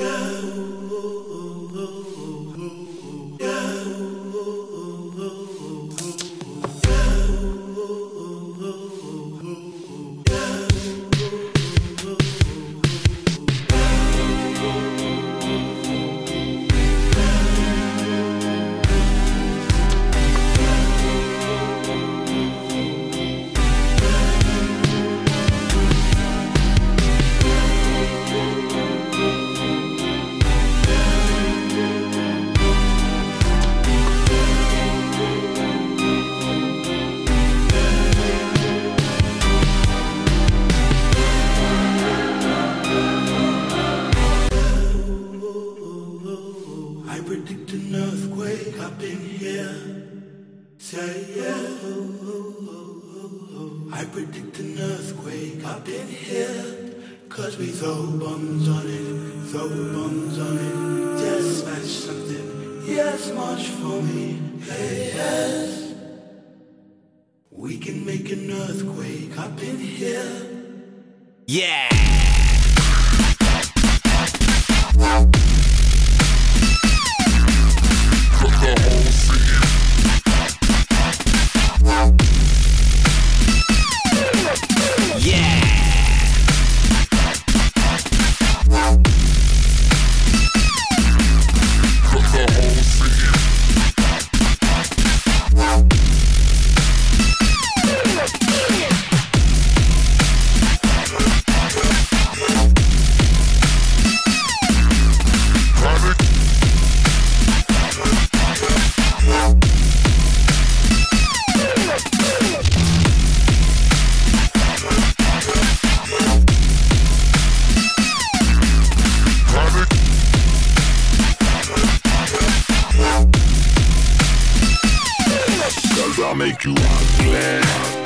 Predict an earthquake up in here. Say yeah. I predict an earthquake up in here. 'Cause we throw bombs on it, throw bombs on it. Just smash something, yes, march for me, hey, yes. We can make an earthquake up in here. Yeah. I'll make you ugly.